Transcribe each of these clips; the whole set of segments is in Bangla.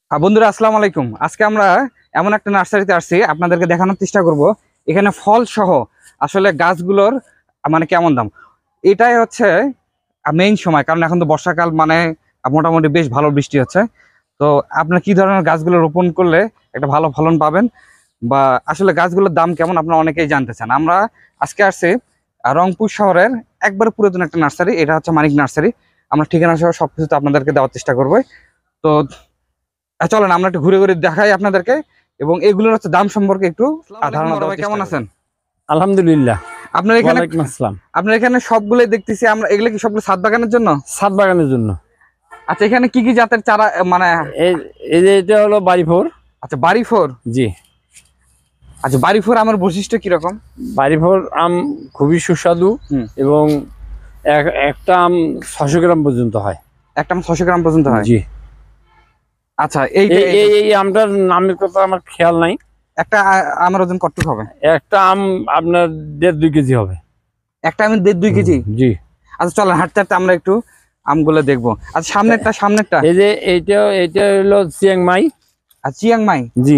বন্ধুরা আসসালামু আলাইকুম। আজকে আমরা এমন একটা নার্সারিতে আসছি, আপনাদেরকে দেখানোর চেষ্টা করব এখানে ফল সহ আসলে গাছগুলোর মানে কেমন দাম। এটাই হচ্ছে মেইন সময়, কারণ এখন তো বর্ষাকাল, মানে মোটামুটি বেশ ভালো বৃষ্টি হচ্ছে। তো আপনার কি ধরনের গাছগুলো রোপণ করলে একটা ভালো ফলন পাবেন, বা আসলে গাছগুলোর দাম কেমন, আপনারা অনেকেই জানতে চান। আমরা আজকে আসছি রংপুর শহরের একবারে পুরাতন একটা নার্সারি, এটা হচ্ছে মানিক নার্সারি। আমরা ঠিকানা সহ সবকিছু তো আপনাদেরকে দেওয়ার চেষ্টা করবো। তো চলেন আমরা একটু ঘুরে ঘুরে দেখাই আপনাদেরকে, এবং এগুলোর হচ্ছে দাম সম্পর্কে একটু ধারণা দেওয়ার। কেমন আছেন? আলহামদুলিল্লাহ। আপনার এখানে ওয়ালাইকুম আসসালাম। আপনার এখানে সবগুলোই দেখতেছি আমরা, এগুলো কি সবগুলো ছাদ বাগানের জন্য? ছাদ বাগানের জন্য। আচ্ছা, এখানে কি কি জাতের চারা, মানে এই যে এটা হলো বাড়ি ফোর। আচ্ছা, বাড়ি ফোর। জি। আচ্ছা, বাড়ি ফোর আমার বৈশিষ্ট্য কিরকম? বাড়ি ফোর আম খুবই সুস্বাদু এবং একটা আম 600 গ্রাম পর্যন্ত হয়। একটা আম 600 গ্রাম পর্যন্ত হয়? জি। আচ্ছা, এই আমটার নামের কথা আমার খেয়াল নাই। একটা আমের ওজন কতটুকু হবে? একটা আম আপনার 1.5-2 কেজি হবে। একটা আমের 1.5-2 কেজি? জি। আচ্ছা চলেন হাঁটতে হাঁটতে আমরা একটু আমগুলো দেখবো। আচ্ছা, সামনেরটা এই যে এইটা হলো চিয়াংমাই। আর চিয়াংমাই? জি।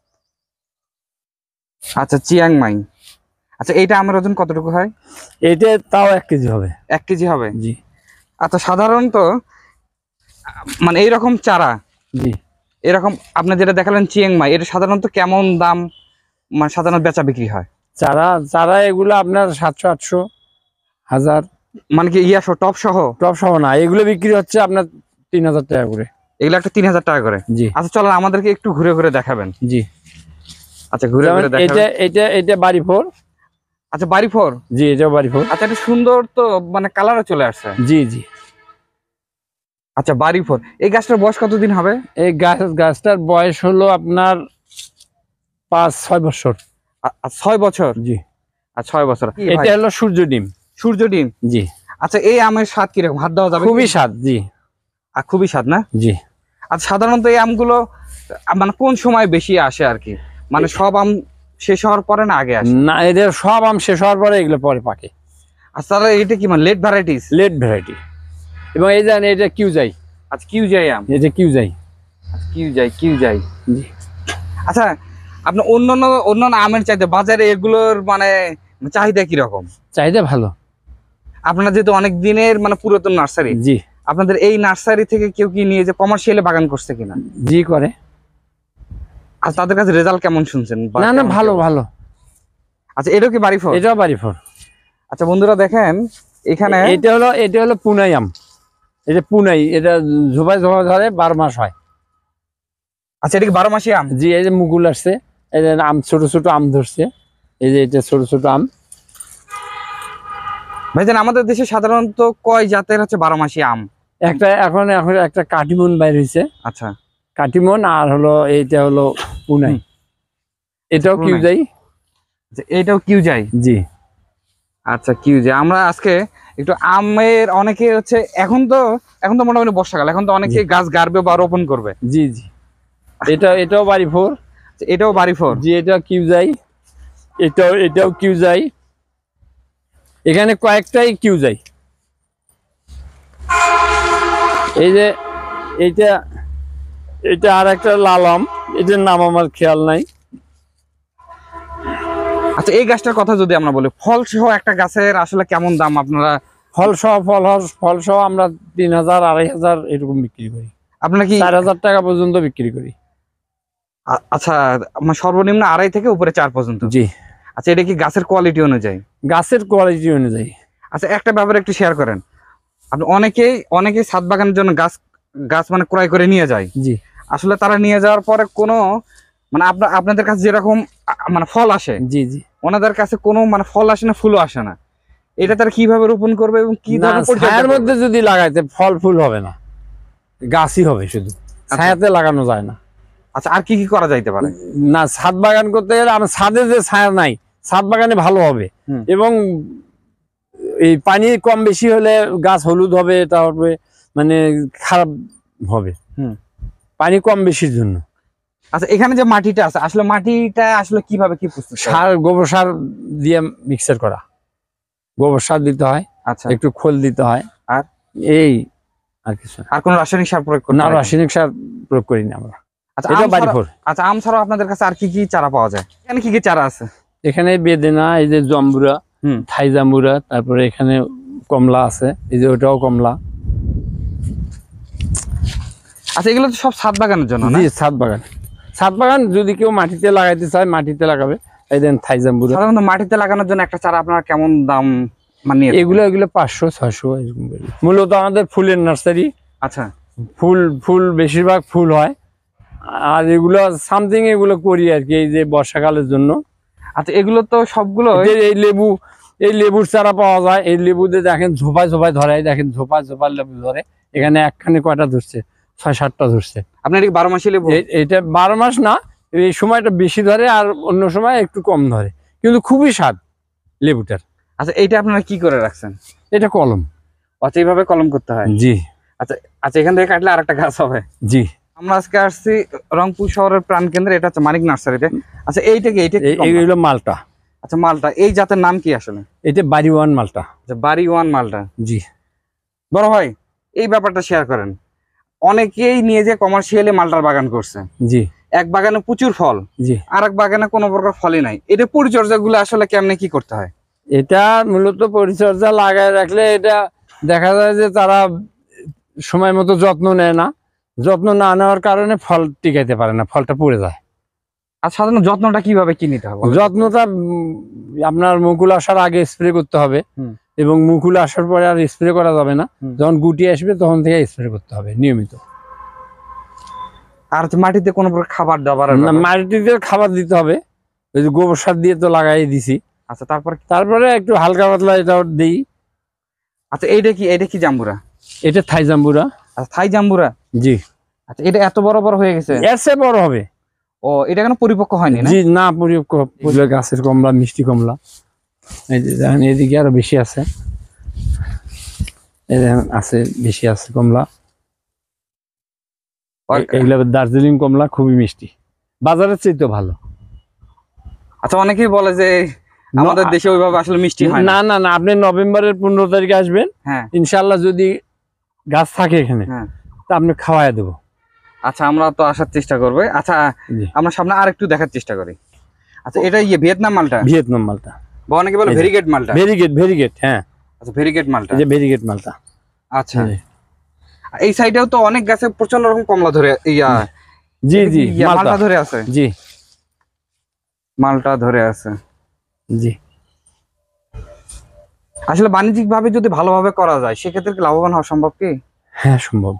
আচ্ছা, চিয়াংমাই। আচ্ছা, এইটা আমের ওজন কতটুকু হয়? এইটা তাও 1 কেজি হবে। 1 কেজি হবে? জি। আচ্ছা, সাধারণত মানে এইরকম চারা, জি, এরকম আপনি যেটা দেখালেন চিয়াংমাই, এটা সাধারণত কেমন দাম, মানে সাধারণত বেচা বিক্রি হয়? চারা এগুলো আপনার 700, 800, 1000। মানে কি টপ সহ? টপ সহ না, এগুলো বিক্রি হচ্ছে আপনার 3000 টাকা করে। এগুলো একটা 3000 টাকা করে? জি। আচ্ছা চলেন আমাদেরকে একটু ঘুরে ঘুরে দেখাবেন। জি। আচ্ছা, ঘুরে ঘুরে দেখাবেন। এটা বাড়ি ফোর। আচ্ছা, বাড়ি ফোর। জি, এটা বাড়ি ফোর। আচ্ছা, এটা সুন্দর তো, মানে কালারও চলে আসছে। জি জি। আচ্ছা, বাড়ি ফোর। এই গাছটার বয়স কতদিন হবে? এই গাছটার বয়স হলো আপনার 5-6 বছর। 6 বছর? জি। আর 6 বছর। এটা হলো সূর্য ডিম। সূর্য ডিম? জি। আচ্ছা, এই আমের স্বাদ কিরকম, হাত দেওয়া যাবে? খুবই স্বাদ। জি। আর খুবই স্বাদ না? জি। আচ্ছা, সাধারণত এই আমগুলো মানে কোন সময় বেশি আসে আর কি, মানে সব আম শেষ হওয়ার পরে না আগে আসে? না, এদের সব আম শেষ হওয়ার পরে এগুলো পরে পাকে। আচ্ছা, তাহলে এটা কি মানে লেট ভ্যারাইটিস? Late variety. এবং এই জানেন এটা কিউজাই। আচ্ছা, কিউজাই আম? এটা কিউজাই। কিউজাই। জি। আচ্ছা, আপনার অন্যান্য আমের চাইতে বাজারে এগুলোর মানে চাহিদা কিরকম? চাহিদা ভালো। আপনারা যেহেতু অনেক দিনের মানে পুরাতন নার্সারি, জি, আপনাদের এই নার্সারি থেকে কেউ কি নিয়ে যে কমার্শিয়ালি বাগান করছে কিনা? জি করে। আর তাদের কাছে রেজাল্ট কেমন শুনছেন? না না, ভালো ভালো। আচ্ছা, এটাও কি বাড়ি ফোর? এটাও বাড়ি ফোর। আচ্ছা বন্ধুরা দেখেন এখানে, এটা হলো পুনাই আম। এটা পুনাই, এটা ঝোপায় ধরে 12 মাস হয়। আচ্ছা, এটা কি 12 মাসি আম? জি। এই যে মুকুল আসছে, এই যে আম, ছোট ছোট আম ধরছে। এই যে এটা ছোট ছোট আম। ভাইজান, আমাদের দেশে সাধারণত কয় জাতের হচ্ছে 12 মাসি আম? এখন একটা কাটিমন বাইর হয়েছে। আচ্ছা, কাটিমন, আর হলো এইটা হলো পুনাই। এটাও কিউজাই। এটাও কিউজাই? জি। আচ্ছা, কিউজাই। আমরা আজকে একটু আমের, অনেকে হচ্ছে এখন তো মোটামুটি বর্ষাকাল, এখন তো অনেকে গাছ গাড়বে বা রোপণ করবে। জি জি। এটাও বাড়ি ফোর। এটাও বাড়ি ফোর? জি। এটাও কিউজাই। এটাও কিউজাই। এখানে কয়েকটাই কিউজাই। এই যে এটা আর একটা লাল আম, এটার নাম আমার খেয়াল নাই। আচ্ছা, এই গাছটার কথা যদি আমরা বলি, ফল সহ একটা গাছের আসলে কেমন দাম আপনারা? ফল সহ আমরা 3000, 2500 এরকম বিক্রি করি। আপনারা কি 4000 টাকা পর্যন্ত বিক্রি করি। আচ্ছা, মানে সর্বনিম্ন 2.5 থেকে উপরে 4 পর্যন্ত? জি। আচ্ছা, এটা কি গাছের কোয়ালিটি অনুযায়ী? গাছের কোয়ালিটি অনুযায়ী। আচ্ছা, একটা ব্যাপারে একটু শেয়ার করেন। আপনি অনেকেই ছাদ বাগানের জন্য গাছ মানে ক্রয় করে নিয়ে যায়। জি। আসলে তারা নিয়ে যাওয়ার পরে কোনো মানে আপনাদের কাছে যেরকম মানে ফল আসে, জি জি, ওনাদের কাছে কোনো মানে ফল আসে না, ফুলও আসে না। এটা তারা কিভাবে রোপণ করবে এবং কি ধরনের ছায়ার মধ্যে যদি লাগাইতে ফল ফুল হবে না, গাছই হবে শুধু, ছায়াতে লাগানো যায় না। আচ্ছা, আর কি কি করা যাইতে পারে? না, ছাদ বাগান করতে গেলে আমার ছাদে যে ছায়া নাই, ছাদ বাগানে ভালো হবে। এবং এই পানি কম বেশি হলে গাছ হলুদ হবে, এটা হবে মানে খারাপ হবে। পানি কম বেশির জন্য। আচ্ছা, এখানে যে মাটিটা আছে, আসলে মাটিটা আসলে কিভাবে কি প্রস্তুত? গোবর সার দিয়ে মিক্সার করা। গোবর সার দিতে হয়, আচ্ছা, একটু খোল দিতে হয়, আর কিছু, আর কোনো রাসায়নিক সার প্রয়োগ করি না? রাসায়নিক সার প্রয়োগ করি না আমরা। আচ্ছা এটা বাড়ি ফোর। আচ্ছা আম ছাড়াও আপনাদের কাছে আর কি কি চারা পাওয়া যায়? এখানে কি কি চারা আছে? এখানে বেদেনা, এই যে জম্বুরা, থাই জাম্বুরা, তারপরে এখানে কমলা আছে, এই যে ওটাও কমলা। আচ্ছা এগুলো তো সব ছাদ বাগানের জন্য না? জি, ছাদ বাগান। ছাদ বাগান যদি কেউ মাটিতে লাগাইতে চায় মাটিতে লাগাবে। এই দেন থাই জাম্বুরা। সাধারণত মাটিতে লাগানোর জন্য একটা চারা আপনারা কেমন দাম মানে? এগুলো 500-600 এরকম করে। মূলত আমাদের ফুলের নার্সারি। আচ্ছা, ফুল বেশিরভাগ ফুল হয়, আর এগুলো সামথিং এগুলো করি আর কি, এই যে বর্ষাকালের জন্য। আচ্ছা এগুলো তো সবগুলো এই লেবুর চারা পাওয়া যায়। এই লেবুতে দেখেন ঝোপায় ঝোপায় ধরে, দেখেন ঝোপায় ঝোপায় লেবু ধরে। এখানে একখানে কয়টা ধরছে, 6-7টা ধরছে। আপনার কি 12 মাসি লেবু? এটা 12 মাস না, এই সময়টা বেশি ধরে আর অন্য সময় একটু কম ধরে, কিন্তু খুবই স্বাদ লেবুটার। আচ্ছা এইটা আপনারা কি করে রাখছেন? এটা কলম। আচ্ছা এইভাবে কলম করতে হয়? জি। আচ্ছা আচ্ছা, এখান থেকে কাটলে আরেকটা গাছ হবে। জি। আমরা আজকে আসছি রংপুর শহরের প্রাণকেন্দ্রে, এটা হচ্ছে মানিক নার্সারিতে। আচ্ছা এইটা কি? এইগুলো মালটা। আচ্ছা মালটা, এই জাতের নাম কি আসলে? এটা বাড়ি ওয়ান মালটা। আচ্ছা বাড়ি ওয়ান মালটা। জি। বড় ভাই এই ব্যাপারটা শেয়ার করেন। অনেকেই নিয়ে যে কমার্শিয়ালি মালটার বাগান করছে। জি। এক বাগানে প্রচুর ফল, জি, আর এক বাগানে কোনো প্রকার ফলই নাই। এটা পরিচর্যা গুলো আসলে কেমনে কি করতে হয়? এটা মূলত পরিচর্যা লাগায় রাখলে এটা দেখা যায় যে তারা সময় মতো যত্ন নেয় না। যত্ন না নেওয়ার কারণে ফল টিকাইতে পারে না, ফলটা পড়ে যায়। আর সাধারণত যত্নটা কিভাবে কি নিতে হবে? যত্নটা আপনার মুকুল আসার আগে স্প্রে করতে হবে, এবং মুকুল আসার পরে আর স্প্রে করা যাবে না। যখন গুটি আসবে তখন থেকে স্প্রে করতে হবে নিয়মিত। আর মাটিতে কোনো প্রকার খাবার দাবার? মাটিতে খাবার দিতে হবে, ওই যে গোবর সার দিয়ে তো লাগাই দিছি। আচ্ছা তারপরে একটু হালকা পাতলা এটাও দিই। আচ্ছা এটা কি জাম্বুরা? এটা থাই জাম্বুরা। আচ্ছা থাই জাম্বুরা। জি। আচ্ছা এটা এত বড় বড় হয়ে গেছে? এর চেয়ে বড় হবে। ও এটা কেন পরিপক্ক হয়নি? জি না, পরিপক্ক গাছের কমলা, মিষ্টি কমলা। এই যে দেখেন এদিকে আরো বেশি আছে, এই দেখেন আছে, বেশি আছে কমলা। এগুলো দার্জিলিং কমলা, খুবই মিষ্টি, বাজারের চেয়ে তো ভালো। আচ্ছা অনেকেই বলে যে আমাদের দেশে ওইভাবে আসলে মিষ্টি হয় না। না না, আপনি নভেম্বরের 15 তারিখে আসবেন, ইনশাল্লাহ যদি গাছ থাকে এখানে তা আপনি খাওয়াই দেবো। আচ্ছা আমরা তো আসার চেষ্টা করবো। আচ্ছা আমরা সামনে আর একটু দেখার চেষ্টা করি। আচ্ছা এটা ভিয়েতনাম মালটা? ভিয়েতনাম মালটা, বা অনেকে বলে ভেরিগেট মালটা। ভেরিগেট হ্যাঁ। আচ্ছা ভেরিগেট মালটা, এই যে ভেরিগেট মালটা। আচ্ছা এই সাইডেও তো অনেক গাছে প্রচন্ড রকম কমলা ধরে, জি জি মালটা ধরে আছে। জি, মালটা ধরে আছে। জি। আসলে বাণিজ্যিক ভাবে যদি ভালোভাবে করা যায় সেক্ষেত্রে কি লাভবান হওয়া সম্ভব কি? হ্যাঁ সম্ভব।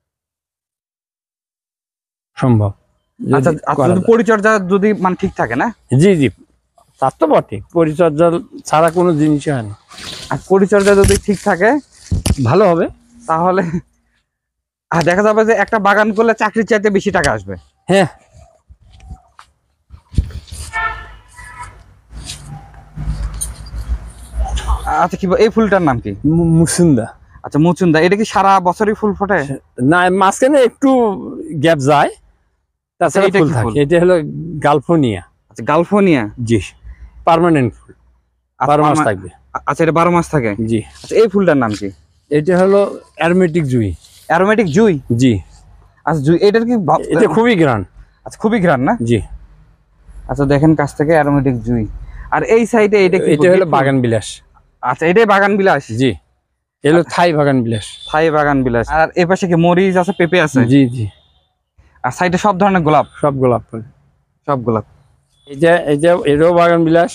আচ্ছা পরিচর্যা যদি মানে ঠিক থাকে না? জি জি, তার তো বটে, পরিচর্যা ছাড়া কোনো জিনিসই হয় না। আর পরিচর্যা যদি ঠিক থাকে ভালো হবে, তাহলে দেখা যাবে যে একটা বাগান করলে চাকরির চাইতে বেশি টাকা আসবে। হ্যাঁ। আচ্ছা কি এই ফুলটার নাম কি? মুচুন্দা। আচ্ছা মুচুন্দা, এটা কি সারা বছরই ফুল ফোটে? না, মাঝখানে একটু গ্যাপ যায়, তাছাড়া ফুল থাকে। এটা হলো গালফোনিয়া। আচ্ছা গালফোনিয়া। জি, পার্মানেন্ট ফুল, 12 মাস থাকবে। আচ্ছা এটা 12 মাস থাকে? জি। আচ্ছা এই ফুলটার নাম কি? এটা হলো অ্যারোমেটিক জুই। অ্যারোমেটিক জুই? জি। আচ্ছা জুই, এটার কি এটা খুবই ঘ্রাণ? আচ্ছা খুবই ঘ্রাণ না? জি। আচ্ছা দেখেন কাছ থেকে অ্যারোমেটিক জুই। আর এই সাইডে এটা কি? এটা হলো বাগান বিলাস। আচ্ছা এটাই বাগান বিলাস? জি, এলো থাই বাগান বিলাস। থাই বাগান বিলাস। আর এই পাশে কি মরিচ আছে, পেঁপে আছে? জি জি। আর সাইডে সব ধরনের গোলাপ? সব গোলাপ ফুল, সব গোলাপ। এটাও বাগান বিলাস।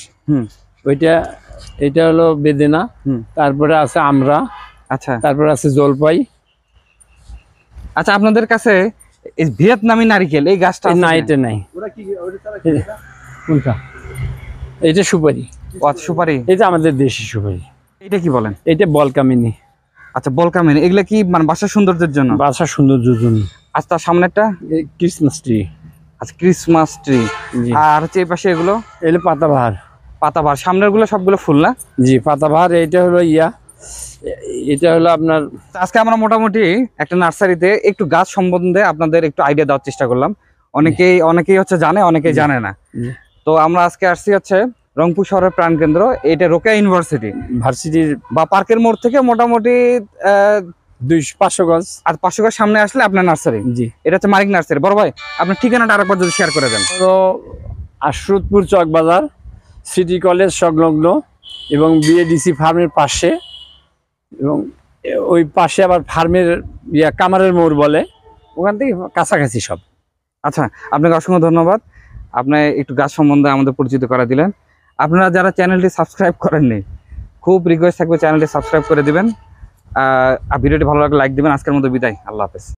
এটা হলো বেদেনা। তারপরে আছে আমরা। আচ্ছা তারপরে আছে জলপাই। আচ্ছা আপনাদের কাছে এই ভিয়েতনামি নারিকেল এই গাছটা না? এটা নাই। কোনটা? এটা সুপারি। আচ্ছা সুপারি, এটা আমাদের দেশি সুপারি। এটা কি বলেন? এটা বলকামিনী। আচ্ছা বলকামিনী, এগুলা কি মানে বাসার সৌন্দর্যের জন্য? বাসার সৌন্দর্যের জন্য। আচ্ছা তার সামনেরটা? Christmas tree. আচ্ছা ক্রিসমাস ট্রি। আর হচ্ছে এই পাশে এগুলো? এগুলো পাতাবাহার। পাতাবাহার, সামনের গুলো সবগুলো ফুল না? জি পাতাবাহার। এটা হলো এটা হলো আপনার। আজকে আমরা মোটামুটি একটা নার্সারিতে একটু গাছ সম্বন্ধে আপনাদের একটু আইডিয়া দেওয়ার চেষ্টা করলাম। অনেকেই হচ্ছে জানে, অনেকেই জানে না। তো আমরা আজকে আসছি হচ্ছে রংপুর শহরের প্রাণকেন্দ্র, এটা রোকেয়া ইউনিভার্সিটি ভার্সিটির বা পার্কের মোড় থেকে মোটামুটি 500 গজ। আর 500 গজ সামনে আসলে আপনার নার্সারি। জি, এটা হচ্ছে মানিক নার্সারি। বড় ভাই আপনার ঠিকানাটা আরেকবার যদি শেয়ার করে দেন। তো আশরতপুর চকবাজার, সিটি কলেজ সংলগ্ন এবং বিএডিসি ফার্মের পাশে, এবং ওই পাশে আবার ফার্মের কামারের মোড় বলে, ওখান থেকে কাছাকাছি সব। আচ্ছা, আপনাকে অসংখ্য ধন্যবাদ। আপনি একটু গাছ সম্বন্ধে আমাদের পরিচিত করে দিলেন। আপনারা যারা চ্যানেলটি সাবস্ক্রাইব করেননি, খুব রিকোয়েস্ট থাকবে চ্যানেলটি সাবস্ক্রাইব করে দিবেন। ভিডিওটি ভালো লাগলে লাইক দিবেন। আজকের মতো বিদায়, আল্লাহ হাফেজ।